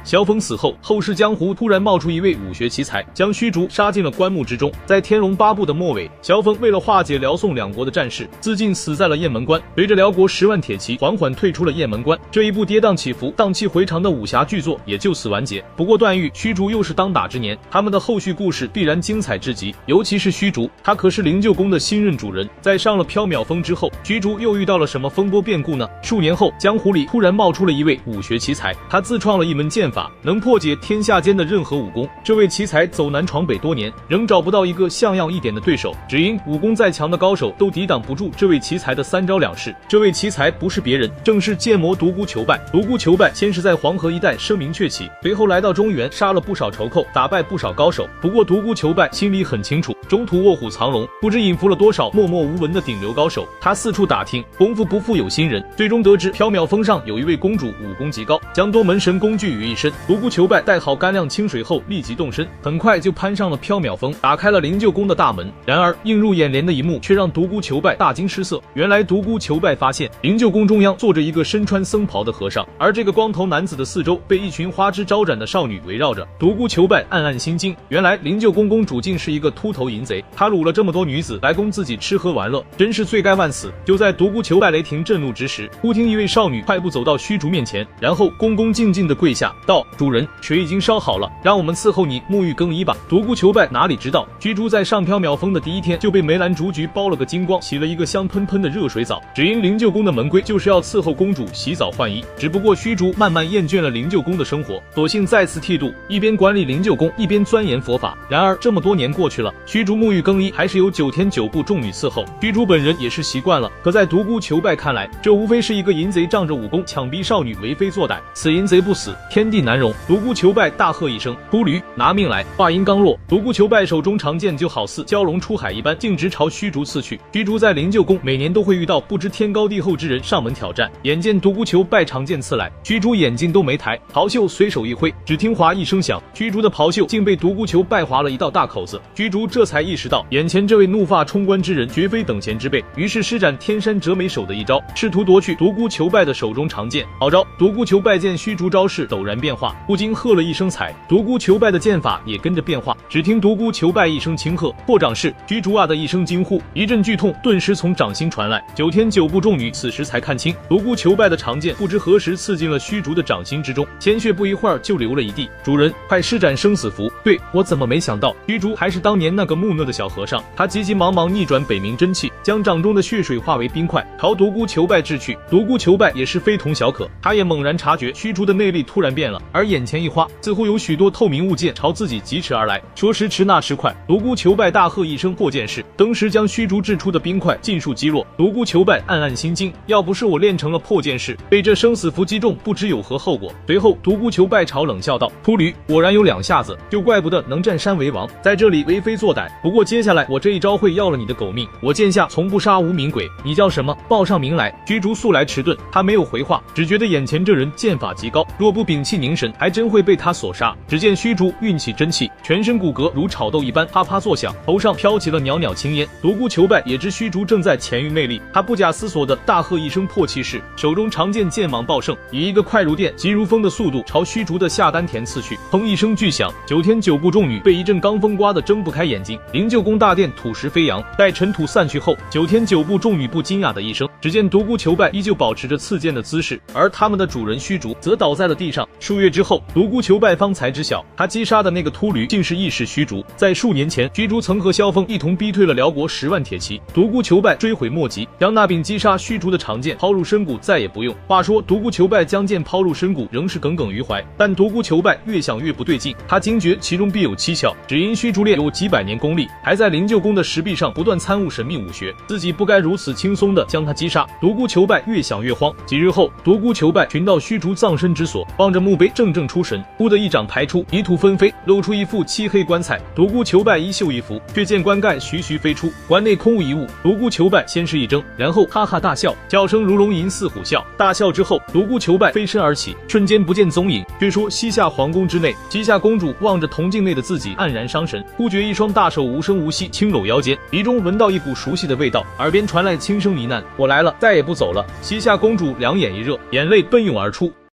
萧峰死后，后世江湖突然冒出一位武学奇才，将虚竹杀进了棺木之中。在《天龙八部》的末尾，萧峰为了化解辽宋两国的战事，自尽死在了雁门关，随着辽国10万铁骑缓缓退出了雁门关。这一部跌宕起伏、荡气回肠的武侠巨作也就此完结。不过段誉、虚竹又是当打之年，他们的后续故事必然精彩至极。尤其是虚竹，他可是灵鹫宫的新任主人。在上了缥缈峰之后，虚竹又遇到了什么风波变故呢？数年后，江湖里突然冒出了一位武学奇才，他自创了一门剑法，能破解天下间的任何武功。这位奇才走南闯北多年，仍找不到一个像样一点的对手，只因武功再强的高手都抵挡不住这位奇才的3招2式。这位奇才不是别人，正是剑魔独孤求败。独孤求败先是在黄河一带声名鹊起，随后来到中原，杀了不少仇寇，打败不少高手。不过独孤求败心里很清楚，中途卧虎藏龙，不知引服了多少默默无闻的顶流高手。他四处打听，功夫不负有心人，最终得知缥缈峰上有一位公主武功极高，将多门神功聚于一身。独孤求败带好干粮清水后，立即动身，很快就攀上了缥缈峰，打开了灵鹫宫的大门。然而映入眼帘的一幕却让独孤求败大惊失色。原来独孤求败发现灵鹫宫中央坐着一个身穿僧袍的和尚，而这个光头男子的四周被一群花枝招展的少女围绕着。独孤求败暗暗心惊，原来灵鹫宫公主竟是一个秃头淫贼，他掳了这么多女子来供自己吃喝玩乐，真是罪该万死。就在独孤求败雷霆震怒之时，忽听一位少女快步走到虚竹面前，然后恭恭敬敬地跪下道：“主人，水已经烧好了，让我们伺候你沐浴更衣吧。”独孤求败哪里知道，虚竹在上缥缈峰的第一天就被梅兰竹菊包了个精光，洗了一个香喷喷的热水澡。只因灵鹫宫的门规就是要伺候公主洗澡换衣，只不过虚竹慢慢厌倦了灵鹫宫的生活，索性再次剃度，一边管理灵鹫宫，一边钻研佛法。然而这么多年过去了，虚竹沐浴更衣还是有9天9部众女伺候，虚竹本人也是习惯了。可在独孤求败看来，这无非是一个淫贼仗着武功强逼少女为非作歹，此淫贼不死，天地难容。独孤求败大喝一声：“秃驴，拿命来！”话音刚落，独孤求败手中长剑就好似蛟龙出海一般，径直朝虚竹刺去。虚竹在灵鹫宫每年都会遇到不知天高地厚之人上门挑战，眼见独孤求败长剑刺来，虚竹眼睛都没抬，袍袖随手一挥，只听哗一声响，虚竹的袍袖竟被独孤求败划了一道大口子。虚竹这才意识到，眼前这位怒发冲冠之人绝非等闲之辈，于是施展天山折梅手的一招，试图夺去独孤求败的手中长剑。好招！独孤求败见虚竹招式陡然变化，不禁喝了一声彩，独孤求败的剑法也跟着变化。只听独孤求败一声轻喝，破掌式，虚竹啊的一声惊呼，一阵剧痛顿时从掌心传来。9天9部众女此时才看清，独孤求败的长剑不知何时刺进了虚竹的掌心之中，鲜血不一会儿就流了一地。主人，快施展生死符！对，我怎么没想到虚竹还是当年那个木讷的小和尚。他急急忙忙逆转北冥真气，将掌中的血水化为冰块，朝独孤求败掷去。独孤求败也是非同小可，他也猛然察觉虚竹的内力突然变了，而眼前一花，似乎有许多透明物件朝自己疾驰而来。说时迟那时快，独孤求败大喝一声破剑式，登时将虚竹掷出的冰块尽数击落。独孤求败暗暗心惊，要不是我练成了破剑式，被这生死符击中，不知有何后果。随后独孤求败朝冷笑道：“秃驴，果然有2下子，就怪不得能占山为王，在这里为非作歹。不过接下来我这一招会要了你的狗命。我剑下从不杀无名鬼，你叫什么？报上名来。”虚竹素来迟钝，他没有回话，只觉得眼前这人剑法极高，若不屏气凝神，还真会被他所杀。只见虚竹运起真气，全身骨骼如炒豆一般啪啪作响，头上飘起了袅袅青烟。独孤求败也知虚竹正在潜运内力，他不假思索的大喝一声破气式，手中长剑剑芒暴盛，以一个快如电急如风的速度朝虚竹的下丹田刺去。砰一声巨响，9天9部众女被一阵罡风刮得睁不开眼睛。灵鹫宫大殿土石飞扬，待尘土散去后，9天9部众女不惊讶的一声，只见独孤求败依旧保持着刺剑的姿势，而他们的主人虚竹则倒在了地上。数月之后，独孤求败方才知晓，他击杀的那个秃驴竟是义士虚竹。在数年前，虚竹曾和萧峰一同逼退了辽国10万铁骑，独孤求败追悔莫及，将那柄击杀虚竹的长剑抛入深谷，再也不用。话说独孤求败将剑抛入深谷，仍是耿耿于怀，但独孤求败越想越不对劲，他惊觉其中必有蹊跷，只因虚竹练有几百年功力，还在灵鹫宫的石壁上不断参悟神秘武学，自己不该如此轻松的将他击杀。独孤求败越想越慌。几日后，独孤求败寻到虚竹葬身之所，望着墓碑怔怔出神，忽的一掌排出，泥土纷飞，露出一副漆黑棺材。独孤求败衣袖一拂，却见棺盖徐徐飞出，棺内空无一物。独孤求败先是一怔，然后哈哈大笑，笑声如龙吟似虎啸。大笑之后，独孤求败飞身而起，瞬间不见踪影。却说西夏皇宫之内，西夏公主望着铜镜内的自己，黯然伤神，忽觉一双大手无声无息轻搂腰间，鼻中闻到一股熟悉的味道，耳边传来轻声呢喃：“我来了，再也不走了。”西夏公主两眼一热，眼泪奔涌而出。